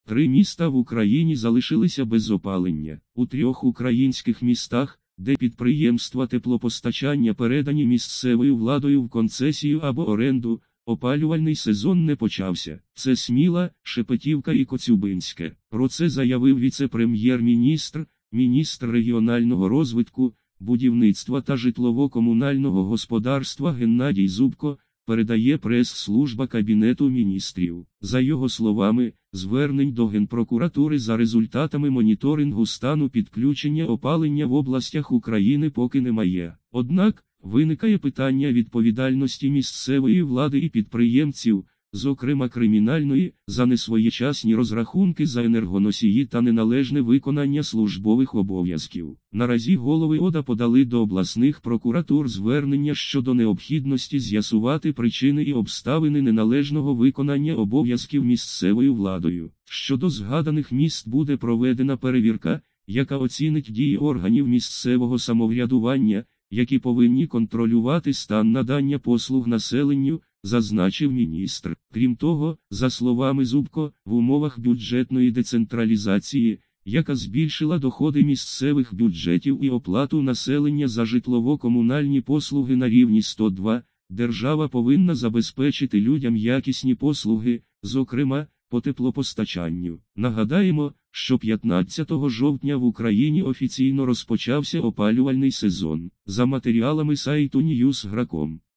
3 міста в Україні залишилися без опалення. У 3 українських містах, де підприємства теплопостачання передані місцевою владою в концесію або оренду, опалювальний сезон не почався. Це Сміла, Шепетівка і Коцюбинське. Про це заявив віце-прем'єр-міністр, міністр регіонального розвитку, будівництва та житлово-комунального господарства Геннадій Зубко, передає прес-служба Кабінету міністрів. За його словами, звернень до Генпрокуратури за результатами моніторингу стану підключення опалення в областях України поки немає. Однак, виникає питання відповідальності місцевої влади і підприємців, зокрема кримінальної, за несвоєчасні розрахунки за енергоносії та неналежне виконання службових обов'язків. Наразі голови ОДА подали до обласних прокуратур звернення щодо необхідності з'ясувати причини і обставини неналежного виконання обов'язків місцевою владою. Щодо згаданих міст буде проведена перевірка, яка оцінить дії органів місцевого самоврядування, які повинні контролювати стан надання послуг населенню, зазначив міністр. Крім того, за словами Зубко, в умовах бюджетної децентралізації, яка збільшила доходи місцевих бюджетів і оплату населення за житлово-комунальні послуги на рівні 102, держава повинна забезпечити людям якісні послуги, зокрема, по теплопостачанню. Нагадаємо, що 15 жовтня в Україні офіційно розпочався опалювальний сезон. За матеріалами сайту Newsgro.com.